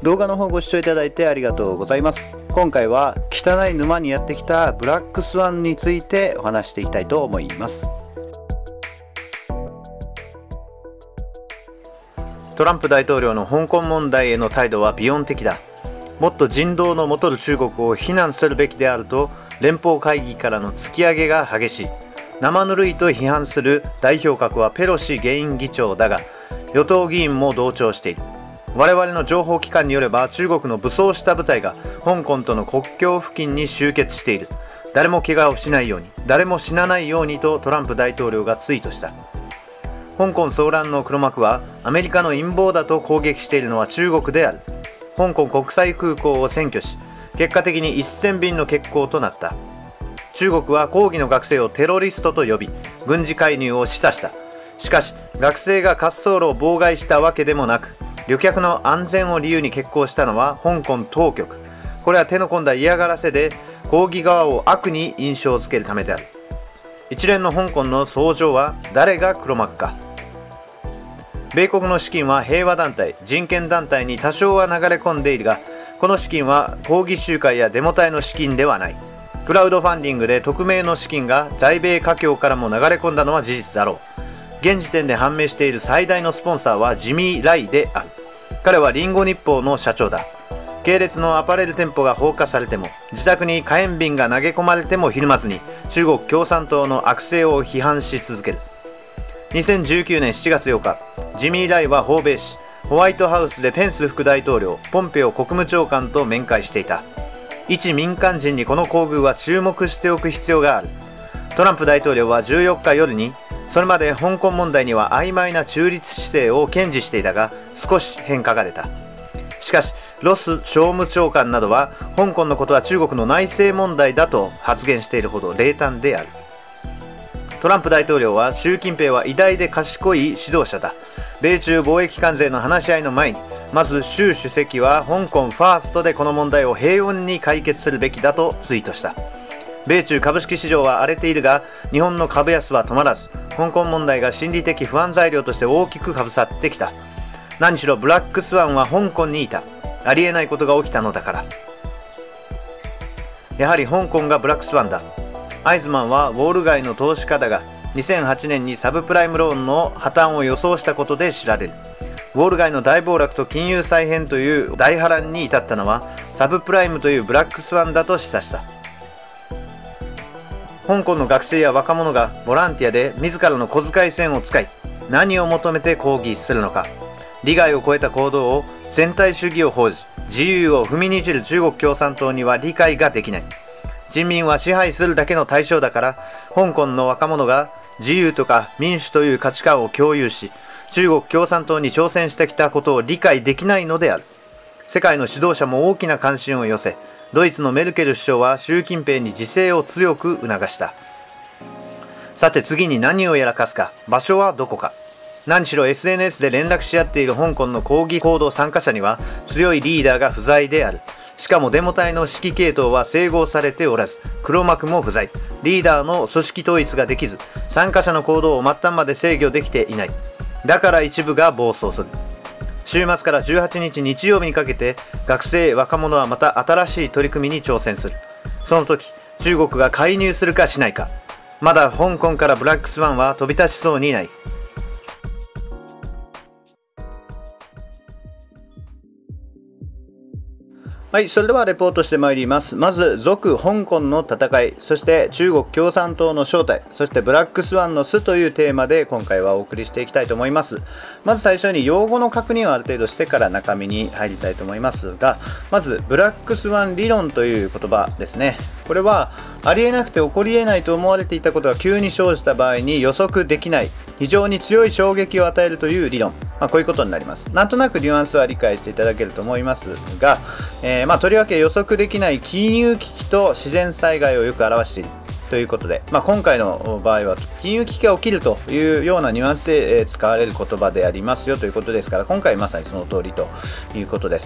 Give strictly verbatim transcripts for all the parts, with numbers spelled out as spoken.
動画の方ご視聴いただいてありがとうございます。今回は汚い沼にやってきたブラックスワンについてお話していきたいと思います。トランプ大統領の香港問題への態度は美音的だ。もっと人道のもとる中国を非難するべきであると連邦会議からの突き上げが激しい。生ぬるいと批判する代表格はペロシ下院議長だが、与党議員も同調している。我々の情報機関によれば、中国の武装した部隊が香港との国境付近に集結している。誰も怪我をしないように、誰も死なないようにとトランプ大統領がツイートした。香港騒乱の黒幕はアメリカの陰謀だと攻撃しているのは中国である。香港国際空港を占拠し、結果的にせん便の欠航となった。中国は抗議の学生をテロリストと呼び、軍事介入を示唆した。しかし、学生が滑走路を妨害したわけでもなく、旅客の安全を理由に欠航したのは香港当局。これは手の込んだ嫌がらせで、抗議側を悪に印象づけるためである。一連の香港の騒動は誰が黒幕か。米国の資金は平和団体、人権団体に多少は流れ込んでいるが、この資金は抗議集会やデモ隊の資金ではない。クラウドファンディングで匿名の資金が在米華僑からも流れ込んだのは事実だろう。現時点で判明している最大のスポンサーはジミー・ライである。彼はリンゴ日報の社長だ。系列のアパレル店舗が放火されても、自宅に火炎瓶が投げ込まれてもひるまずに、中国共産党の悪政を批判し続ける。にせんじゅうきゅうねんしちがつようか、ジミー・ライは訪米し、ホワイトハウスでペンス副大統領、ポンペオ国務長官と面会していた。一民間人にこの厚遇は注目しておく必要がある。トランプ大統領はじゅうよっか夜に、それまで香港問題には曖昧な中立姿勢を堅持していたが、少し変化が出た。しかし、ロス商務長官などは、香港のことは中国の内政問題だと発言しているほど冷淡である。トランプ大統領は、習近平は偉大で賢い指導者だ。米中貿易関税の話し合いの前に、まず習主席は香港ファーストでこの問題を平穏に解決するべきだとツイートした。米中株式市場は荒れているが、日本の株安は止まらず、香港問題が心理的不安材料として大きくかぶさってきた。何しろブラックスワンは香港にいた。ありえないことが起きたのだから。やはり香港がブラックスワンだ。アイズマンはウォール街の投資家だが、にせんはちねんにサブプライムローンの破綻を予想したことで知られる。ウォール街の大暴落と金融再編という大波乱に至ったのは、サブプライムというブラックスワンだと示唆した。香港の学生や若者がボランティアで自らの小遣い銭を使い、何を求めて抗議するのか。利害を超えた行動を、全体主義を奉じ、自由を踏みにじる中国共産党には理解ができない。人民は支配するだけの対象だから、香港の若者が自由とか民主という価値観を共有し、中国共産党に挑戦してきたことを理解できないのである。世界の指導者も大きな関心を寄せ、ドイツのメルケル首相は習近平に自制を強く促した。さて次に何をやらかすか、場所はどこか。何しろ エスエヌエス で連絡し合っている香港の抗議行動参加者には強いリーダーが不在である。しかもデモ隊の指揮系統は整合されておらず、黒幕も不在。リーダーの組織統一ができず、参加者の行動を末端まで制御できていない。だから一部が暴走する。週末からじゅうはちにち日曜日にかけて、学生、若者はまた新しい取り組みに挑戦する。その時、中国が介入するかしないか。まだ香港からブラックスワンは飛び立ちそうにない。はい、それではレポートしてまいります。まず、続香港の戦い、そして中国共産党の正体、そしてブラックスワンの巣というテーマで今回はお送りしていきたいと思います。まず最初に用語の確認をある程度してから中身に入りたいと思いますが、まずブラックスワン理論という言葉ですね。これはありえなくて起こりえないと思われていたことが急に生じた場合に予測できない非常に強い衝撃を与えるという理論、まあ、こういうことになります。なんとなくニュアンスは理解していただけると思いますが、えー、まあとりわけ予測できない金融危機と自然災害をよく表しているということで、まあ、今回の場合は金融危機が起きるというようなニュアンスで使われる言葉でありますよということですから、今回まさにその通りということです。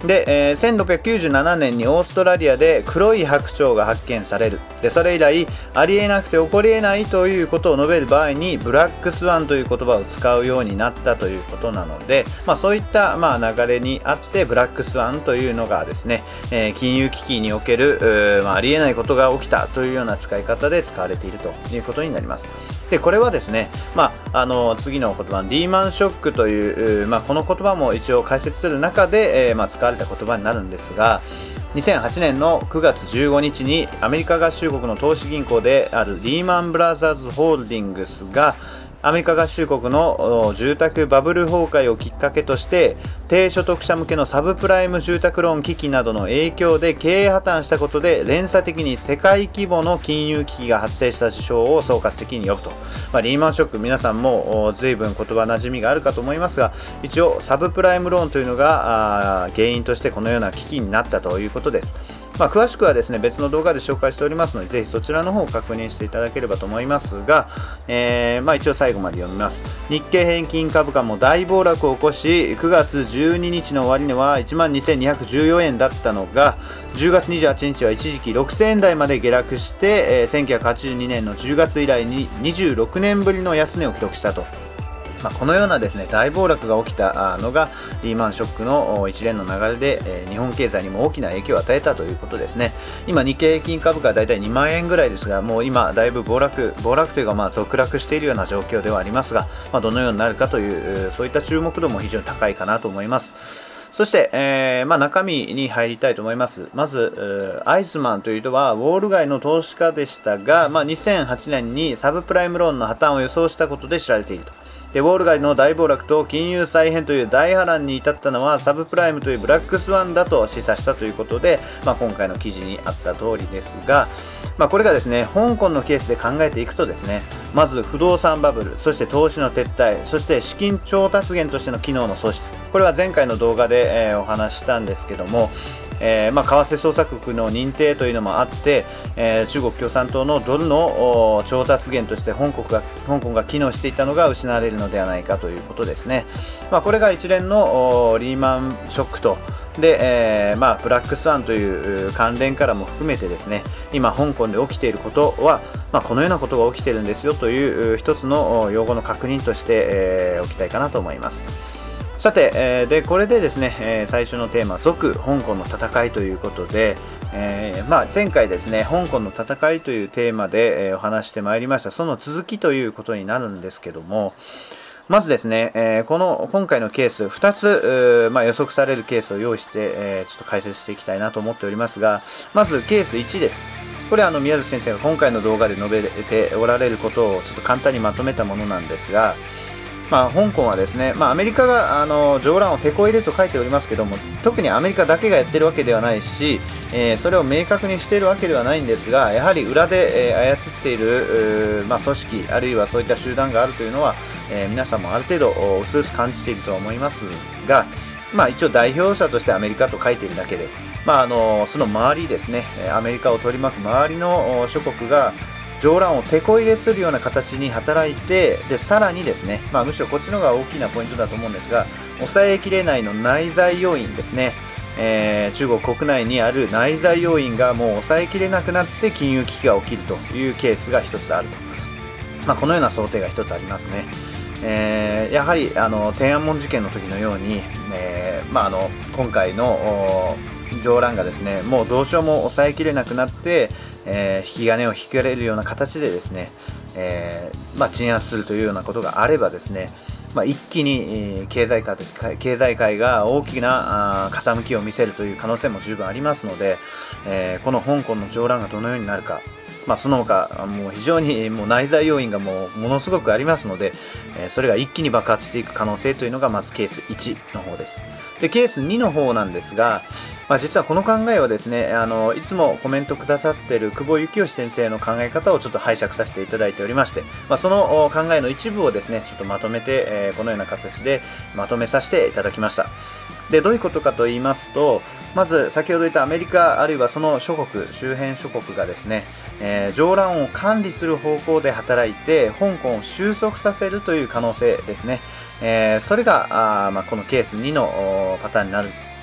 で、えー、せんろっぴゃくきゅうじゅうななねんにオーストラリアで黒い白鳥が発見される。でそれ以来ありえなくて起こりえないということを述べる場合にブラックスワンという言葉を使うようになったということなので、まあ、そういった、まあ、流れにあってブラックスワンというのがですね、えー、金融危機における、まあ、ありえないことが起きたというような使い方で使われているということになります。でこれはですね、まあ、あの次の言葉のリーマンショックという、まあ、この言葉も一応解説する中で、えーまあ、使われた言葉になるんですが、にせんはちねんのくがつじゅうごにちにアメリカ合衆国の投資銀行であるリーマンブラザーズホールディングスがアメリカ合衆国の住宅バブル崩壊をきっかけとして低所得者向けのサブプライム住宅ローン危機などの影響で経営破綻したことで連鎖的に世界規模の金融危機が発生した事象を総括的に呼ぶと、まあ、リーマンショック皆さんも随分言葉馴染みがあるかと思いますが、一応サブプライムローンというのが原因としてこのような危機になったということです。まあ、詳しくはですね別の動画で紹介しておりますので、ぜひそちらの方を確認していただければと思いますが、えーまあ、一応最後まで読みます。日経平均株価も大暴落を起こし、くがつじゅうににちの終値はいちまんにせんにひゃくじゅうよんえんだったのがじゅうがつにじゅうはちにちは一時期ろくせんえん台まで下落して、えー、せんきゅうひゃくはちじゅうにねんのじゅうがつ以来ににじゅうろくねんぶりの安値を記録したと。まあ、このようなですね大暴落が起きたのがリーマンショックの一連の流れで、えー、日本経済にも大きな影響を与えたということですね。今日経平均株価はだいたいにまんえんぐらいですが、もう今だいぶ暴落暴落というかまあ続落しているような状況ではありますが、まあ、どのようになるかというそういった注目度も非常に高いかなと思います。そして、えーまあ、中身に入りたいと思います。まず、アイスマンという人はウォール街の投資家でしたが、まあ、にせんはちねんにサブプライムローンの破綻を予想したことで知られていると。でウォール街の大暴落と金融再編という大波乱に至ったのはサブプライムというブラックスワンだと示唆したということで、まあ、今回の記事にあった通りですが、まあ、これがですね香港のケースで考えていくとですね、まず不動産バブル、そして投資の撤退、そして資金調達源としての機能の喪失、これは前回の動画で、えー、お話したんですけども、えーまあ、為替操作国の認定というのもあって、えー、中国共産党のドルの調達源として香港が香港が機能していたのが失われるのではないかということですね。まあ、これが一連のリーマンショックとで、えーまあ、ブラックスワンという関連からも含めてですね、今香港で起きていることは、まあ、このようなことが起きているんですよという一つの用語の確認として、えー、おきたいかなと思います。さて、えー、でこれでですね、えー、最初のテーマ続香港の戦いということで、えーまあ、前回ですね香港の戦いというテーマで、えー、お話してまいりました。その続きということになるんですけども、まずですね、えー、この今回のケースふたつ、まあ、予測されるケースを用意して、えー、ちょっと解説していきたいなと思っておりますが、まずケースいちです。これはあの宮崎先生が今回の動画で述べておられることをちょっと簡単にまとめたものなんですが、まあ、香港はですね、まあ、アメリカがあの上乱を手こ入れと書いておりますけども、特にアメリカだけがやってるわけではないし、えー、それを明確にしているわけではないんですが、やはり裏で、えー、操っている、まあ、組織あるいはそういった集団があるというのは、えー、皆さんもある程度うすうす感じているとは思いますが、まあ、一応代表者としてアメリカと書いているだけで、まあ、あのその周りですね、アメリカを取り巻く周りの諸国が上乱を手こ入れするような形に働いて、でさらにですね、まあ、むしろこっちの方が大きなポイントだと思うんですが、抑えきれないの内在要因ですね、えー、中国国内にある内在要因がもう抑えきれなくなって金融危機が起きるというケースが一つあると、まあ、このような想定が一つありますね。えー、やはりあの天安門事件の時のように、えーまあ、あの今回の上乱がですねもうどうしようも抑えきれなくなって、えー、引き金を引かれるような形でですね、えーまあ、鎮圧するというようなことがあればですね、まあ、一気に経済界経済界が大きな傾きを見せるという可能性も十分ありますので、えー、この香港の上乱がどのようになるか、まあ、その他もう非常にもう内在要因がもうものすごくありますので、えー、それが一気に爆発していく可能性というのがまずケースいちの方です。でケースにの方なんですが、まあ、実はこの考えはですねあのいつもコメントくださっている久保幸義先生の考え方をちょっと拝借させていただいておりまして、まあ、その考えの一部をですねちょっとまとめて、えー、このような形でまとめさせていただきました。でどういうことかと言いますと、まず先ほど言ったアメリカあるいはその諸国周辺諸国がですね、えー、上乱を管理する方向で働いて香港を収束させるという可能性ですね。えー、それがあ、まあ、このケースにのパターンになる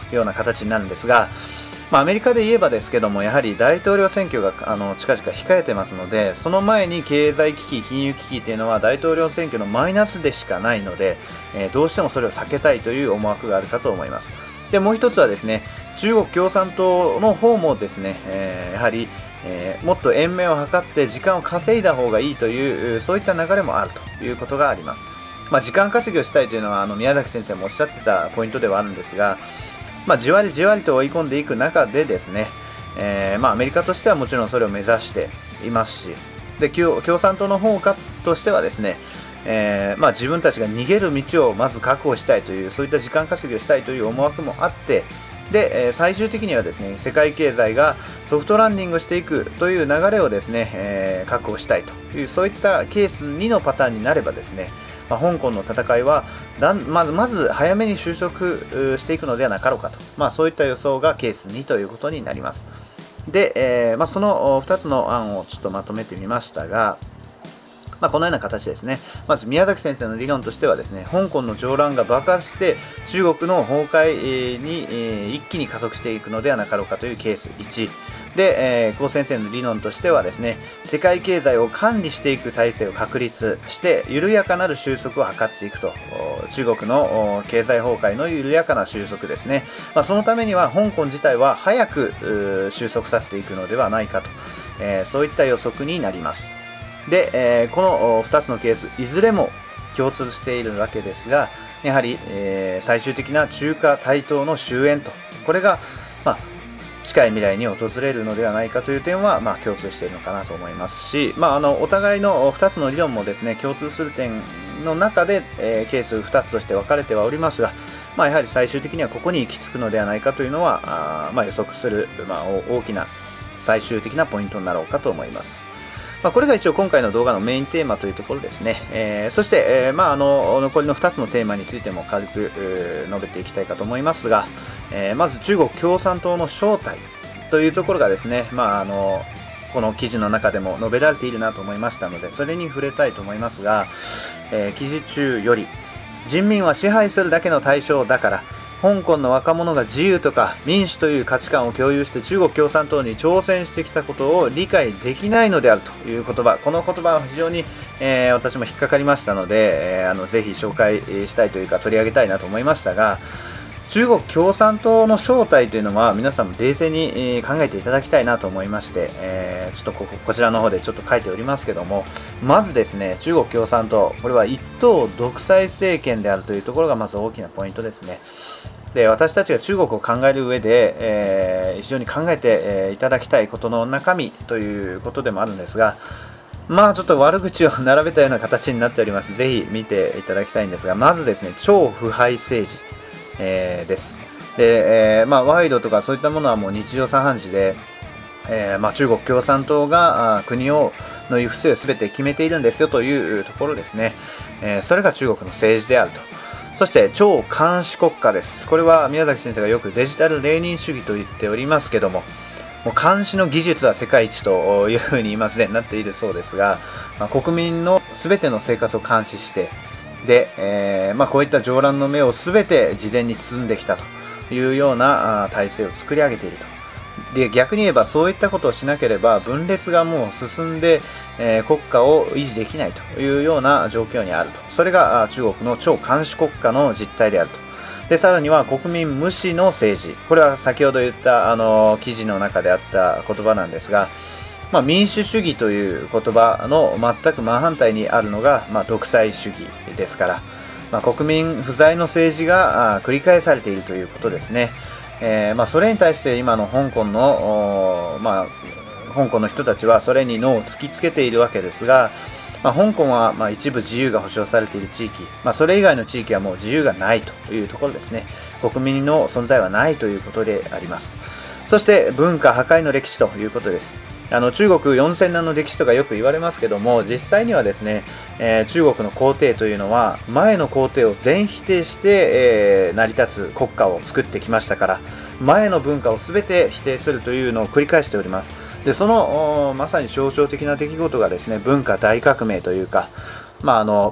ような形になるんですが、まあ、アメリカで言えばですけども、やはり大統領選挙があの近々控えてますので、その前に経済危機、金融危機というのは大統領選挙のマイナスでしかないので、えー、どうしてもそれを避けたいという思惑があるかと思います。でもう一つはですね、中国共産党の方もですね、えー、やはり、えー、もっと延命を図って時間を稼いだ方がいいという、そういった流れもあるということがあります。まあ、時間稼ぎをしたいというのはあの宮崎先生もおっしゃってたポイントではあるんですが、まあ、じわりじわりと追い込んでいく中でですね、えーまあ、アメリカとしてはもちろんそれを目指していますし、で 共, 共産党の方としてはですね、えーまあ、自分たちが逃げる道をまず確保したいという、そういった時間稼ぎをしたいという思惑もあって、で、えー、最終的にはですね、世界経済がソフトランディングしていくという流れをですね、えー、確保したいという、そういったケースにのパターンになればですね、まあ、香港の戦いはだん、ま, まず早めに収束していくのではなかろうかと、まあ、そういった予想がケースにということになります。で、えーまあ、そのふたつの案をちょっとまとめてみましたが、まあ、このような形ですね。まず宮崎先生の理論としてはですね、香港の動乱が爆発して中国の崩壊に一気に加速していくのではなかろうかというケースいちで、えー、久保先生の理論としてはですね、世界経済を管理していく体制を確立して緩やかなる収束を図っていくと、中国の経済崩壊の緩やかな収束ですね、まあ、そのためには香港自体は早く収束させていくのではないかと、えー、そういった予測になります。で、えー、このふたつのケースいずれも共通しているわけですが、やはり、えー、最終的な中華台頭の終焉と、これが、まあ、近い未来に訪れるのではないかという点は、まあ、共通しているのかなと思いますし、まあ、あのお互いのふたつの理論もですね、共通する点の中で、えー、ケースふたつとして分かれてはおりますが、まあ、やはり最終的にはここに行き着くのではないかというのは、あ、まあ、予測する、まあ、大きな最終的なポイントになろうかと思います。まあ、これが一応今回の動画のメインテーマというところですね。えー、そして、えーまあ、あの残りのふたつのテーマについても軽く、えー、述べていきたいかと思いますが、えー、まず中国共産党の正体というところがですね、まあ、あのこの記事の中でも述べられているなと思いましたので、それに触れたいと思いますが、えー、記事中より人民は支配するだけの対象だから香港の若者が自由とか民主という価値観を共有して中国共産党に挑戦してきたことを理解できないのであるという言葉、この言葉は非常に、えー、私も引っかかりましたので、えー、あのぜひ紹介したいというか取り上げたいなと思いましたが、中国共産党の正体というのは皆さんも冷静に考えていただきたいなと思いまして、えー、ちょっとここ、こちらの方でちょっと書いておりますけども、まずですね、中国共産党、これは一党独裁政権であるというところがまず大きなポイントですね。で、私たちが中国を考える上で、えー、非常に考えて、えー、いただきたいことの中身ということでもあるんですが、まあちょっと悪口を並べたような形になっております。ぜひ見ていただきたいんですが、まずですね、超腐敗政治、えー、です。で、えーまあ、賄賂とかそういったものはもう日常茶飯事で、えーまあ、中国共産党が国をの行く末を全て決めているんですよというところですね。えー、それが中国の政治であると。そして超監視国家です。これは宮崎先生がよくデジタルレーニン主義と言っておりますけども、もう監視の技術は世界一というふうに今すでになっているそうですが、まあ、国民の全ての生活を監視してで、えーまあ、こういった上乱の目を全て事前に包んできたというような体制を作り上げていると。で、逆に言えばそういったことをしなければ分裂がもう進んで、えー、国家を維持できないというような状況にあると。それが中国の超監視国家の実態であると。で、さらには国民無視の政治、これは先ほど言ったあの記事の中であった言葉なんですが、まあ、民主主義という言葉の全く真反対にあるのが、まあ、独裁主義ですから、まあ、国民不在の政治が繰り返されているということですね。えーまあ、それに対して今の香港の、まあ、香港の人たちはそれに脳を突きつけているわけですが、まあ、香港はまあ一部自由が保障されている地域、まあ、それ以外の地域はもう自由がないというところですね。国民の存在はないということであります。そして文化破壊の歴史ということです。あの中国よんせんねんの歴史とかよく言われますけども、実際にはですね、えー、中国の皇帝というのは前の皇帝を全否定して、えー、成り立つ国家を作ってきましたから、前の文化を全て否定するというのを繰り返しております。で、そのまさに象徴的な出来事がですね、文化大革命というか、まあ、あの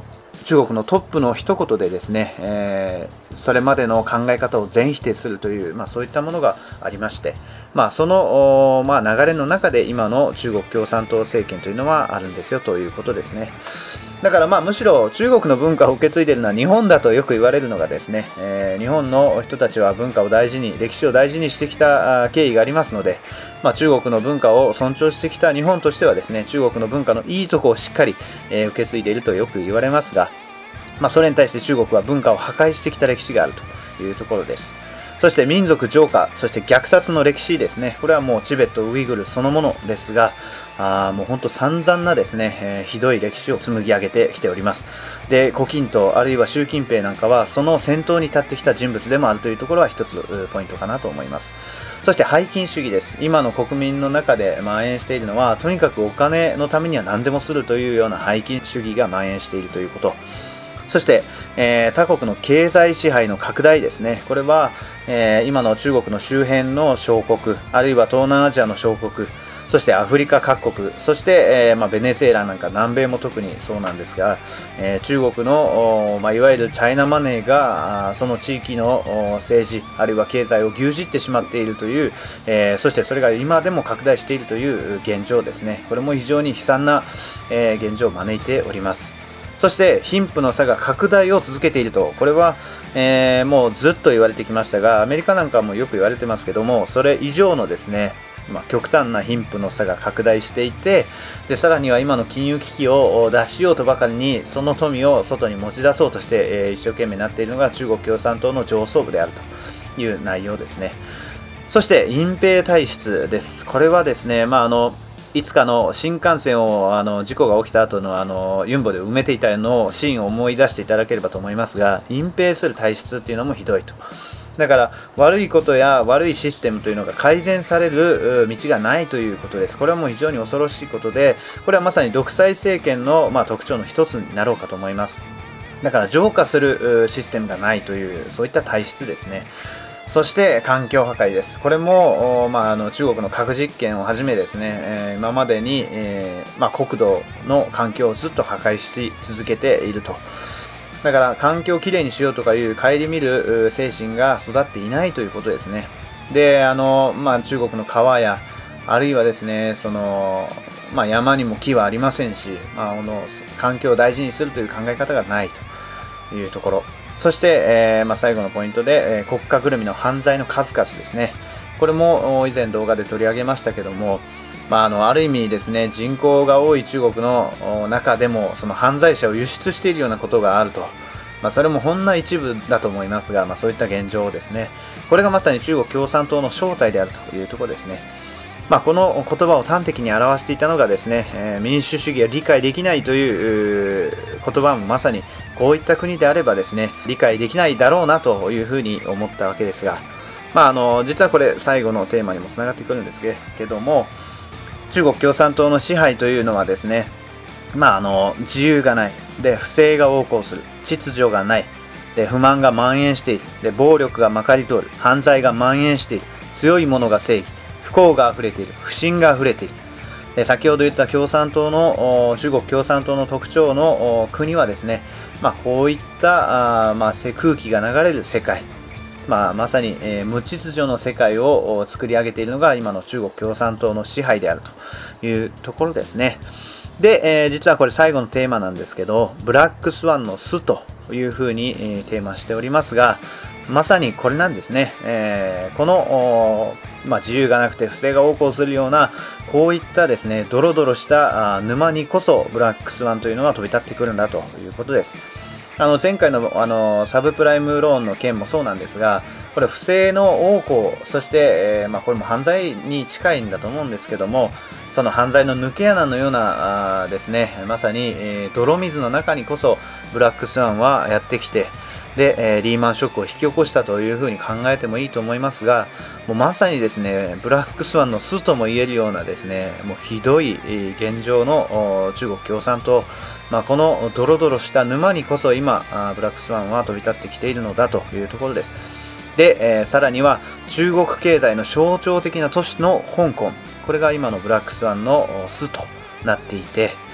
中国のトップの一言でですね、えー、それまでの考え方を全否定するという、まあ、そういったものがありまして、まあ、その、まあ、流れの中で今の中国共産党政権というのはあるんですよということですね。だからまあむしろ中国の文化を受け継いでいるのは日本だとよく言われるのがですね、えー、日本の人たちは文化を大事に歴史を大事にしてきた経緯がありますので、まあ、中国の文化を尊重してきた日本としてはですね、中国の文化のいいところをしっかり、えー、受け継いでいるとよく言われますが、まあ、それに対して中国は文化を破壊してきた歴史があるというところです。そして民族浄化、そして虐殺の歴史ですね、これはもうチベット、ウイグルそのものですが、あもう本当散々なですね、えー、ひどい歴史を紡ぎ上げてきております。で、胡錦涛あるいは習近平なんかはその先頭に立ってきた人物でもあるというところは一つポイントかなと思います。そして拝金主義です。今の国民の中で蔓延しているのは、とにかくお金のためには何でもするというような拝金主義が蔓延しているということ。そして、えー、他国の経済支配の拡大ですね。これは、えー、今の中国の周辺の小国、あるいは東南アジアの小国、そしてアフリカ各国、そして、えーまあ、ベネズエラなんか南米も特にそうなんですが、えー、中国の、まあ、いわゆるチャイナマネーがその地域の政治あるいは経済を牛耳ってしまっているという、えー、そしてそれが今でも拡大しているという現状ですね。これも非常に悲惨な、えー、現状を招いております。そして貧富の差が拡大を続けていると、これは、えー、もうずっと言われてきましたが、アメリカなんかもよく言われてますけども、それ以上のですね、まあ、極端な貧富の差が拡大していて、でさらには今の金融危機を脱しようとばかりにその富を外に持ち出そうとして、えー、一生懸命になっているのが中国共産党の上層部であるという内容ですね。そして隠蔽体質です。これはですね、まあ、あのいつかの新幹線をあの事故が起きた後のあのユンボで埋めていたのをシーンを思い出していただければと思いますが、隠蔽する体質っていうのもひどいと。だから悪いことや悪いシステムというのが改善される道がないということです。これはもう非常に恐ろしいことで、これはまさに独裁政権の、まあ、特徴の一つになろうかと思います。だから浄化するシステムがないというそういった体質ですね。そして環境破壊です。これも、まあ、あの中国の核実験をはじめですね、えー、今までに、えーまあ、国土の環境をずっと破壊し続けていると。だから環境をきれいにしようとかいう顧みる精神が育っていないということですね。で、あの、まあ、中国の川やあるいはですね、その、まあ、山にも木はありませんし、まあ、あの環境を大事にするという考え方がないというところ。そして、えーまあ、最後のポイントで、えー、国家ぐるみの犯罪の数々ですね。これも以前動画で取り上げましたけども、まあ、あのある意味ですね、人口が多い中国の中でもその犯罪者を輸出しているようなことがあると、まあ、それもほんの一部だと思いますが、まあ、そういった現状ですね。これがまさに中国共産党の正体であるというところですね。まあ、この言葉を端的に表していたのがですね、えー、民主主義は理解できないという言葉もまさにこういった国であればですね、理解できないだろうなというふうに思ったわけですが、まあ、あの実はこれ最後のテーマにもつながってくるんですけども、中国共産党の支配というのはですね、まあ、あの自由がないで、不正が横行する、秩序がないで、不満が蔓延しているで、暴力がまかり通る、犯罪が蔓延している、強い者が正義、不幸があふれている、不信があふれている。で、先ほど言った共産党の中国共産党の特徴の国はですね、まあ、こういったあ、まあ、空気が流れる世界、まあ、まさに、えー、無秩序の世界を作り上げているのが今の中国共産党の支配であるというところですね。で、えー、実はこれ最後のテーマなんですけど、ブラックスワンの巣というふうに、えー、テーマしておりますが、まさにこれなんですね。えー、この、まあ、自由がなくて不正が横行するようなこういったですね、ドロドロしたあ沼にこそブラックスワンというのは飛び立ってくるんだということです。あの前回の、あのサブプライムローンの件もそうなんですが、これ不正の横行、そして、えーまあ、これも犯罪に近いんだと思うんですけども、その犯罪の抜け穴のようなあですね、まさに、えー、泥水の中にこそブラックスワンはやってきて、で、えー、リーマンショックを引き起こしたというふうに考えてもいいと思いますが、もうまさにですね、ブラックスワンの巣とも言えるようなですね、もうひどい現状の中国共産党、まあ、このドロドロした沼にこそ今ブラックスワンは飛び立ってきているのだというところです。で、えー、さらには中国経済の象徴的な都市の香港、これが今のブラックスワンの巣となっていて、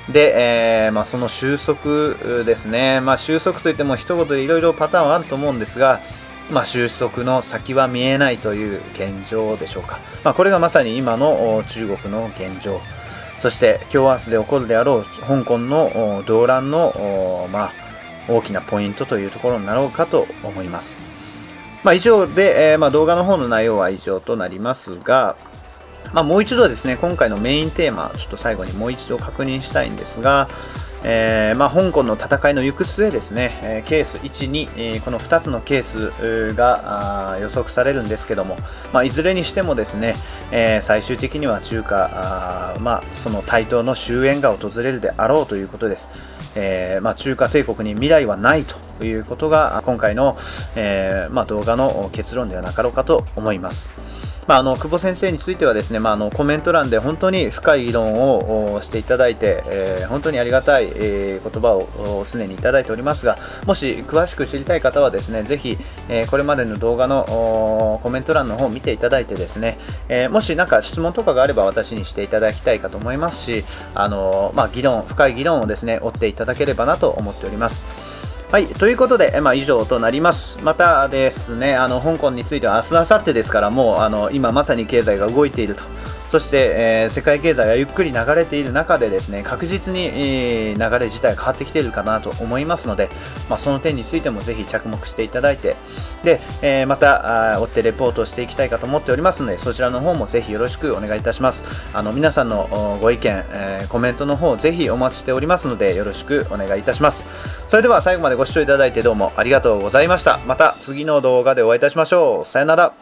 で、えーまあ、その収束ですね、まあ、収束といっても一言でいろいろパターンはあると思うんですが、まあ、収束の先は見えないという現状でしょうか。まあ、これがまさに今の中国の現状、そして今日明日で起こるであろう香港の動乱の、まあ、大きなポイントというところになろうかと思います。まあ、以上で、えーまあ、動画の方の内容は以上となりますが、まあ、もう一度ですね、今回のメインテーマ、ちょっと最後にもう一度確認したいんですが、えーまあ、香港の戦いの行く末ですね、えー、ケースいち、に、えー、このふたつのケースが予測されるんですけども、まあ、いずれにしてもですね、えー、最終的には中華、あまあ、その台頭の終焉が訪れるであろうということです。えーまあ、中華帝国に未来はないということが今回の、えーまあ、動画の結論ではなかろうかと思います。まあ、あの久保先生についてはですね、まあ、あのコメント欄で本当に深い議論をしていただいて、えー、本当にありがたい、えー、言葉を常にいただいておりますが、もし詳しく知りたい方はですね、ぜひ、えー、これまでの動画のコメント欄の方を見ていただいてですね、えー、もし何か質問とかがあれば私にしていただきたいかと思いますし、あのーまあ、議論深い議論をですね追っていただければなと思っております。はい、ということで、まあ、以上となります。またですね、あの香港については明日、明後日ですから、もうあの今まさに経済が動いていると、そして、えー、世界経済がゆっくり流れている中でですね、確実に、えー、流れ自体が変わってきているかなと思いますので、まあ、その点についてもぜひ着目していただいて、で、えー、また追ってレポートをしていきたいかと思っておりますので、そちらの方もぜひよろしくお願いいたします。あの皆さんのご意見、えー、コメントの方ぜひお待ちしておりますので、よろしくお願いいたします。それでは最後までご視聴いただいてどうもありがとうございました。また次の動画でお会いいたしましょう。さよなら。